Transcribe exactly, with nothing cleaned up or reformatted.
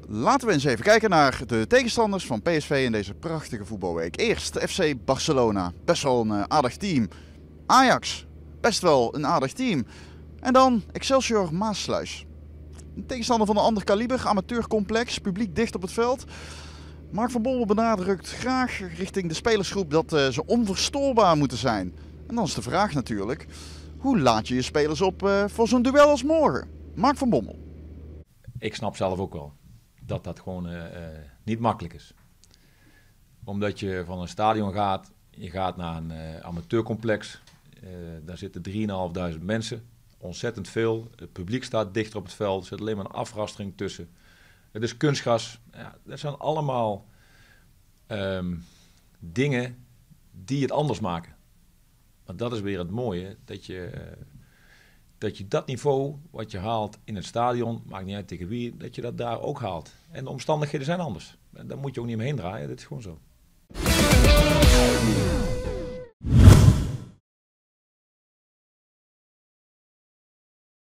Laten we eens even kijken naar de tegenstanders van P S V in deze prachtige voetbalweek. Eerst F C Barcelona, best wel een uh, aardig team. Ajax, best wel een aardig team. En dan Excelsior Maassluis. Een tegenstander van een ander kaliber, amateurcomplex, publiek dicht op het veld. Mark van Bommel benadrukt graag richting de spelersgroep dat uh, ze onverstoorbaar moeten zijn. En dan is de vraag natuurlijk, hoe laat je je spelers op uh, voor zo'n duel als morgen? Mark van Bommel. Ik snap zelf ook wel dat dat gewoon uh, uh, niet makkelijk is. Omdat je van een stadion gaat, je gaat naar een uh, amateurcomplex. Uh, daar zitten drieduizend mensen, ontzettend veel. Het publiek staat dichter op het veld, er zit alleen maar een afrastering tussen. Het is kunstgras. Ja, dat zijn allemaal um, dingen die het anders maken. Maar dat is weer het mooie, dat je, uh, dat je dat niveau wat je haalt in het stadion, maakt niet uit tegen wie, dat je dat daar ook haalt. En de omstandigheden zijn anders. En daar moet je ook niet omheen draaien, dat is gewoon zo.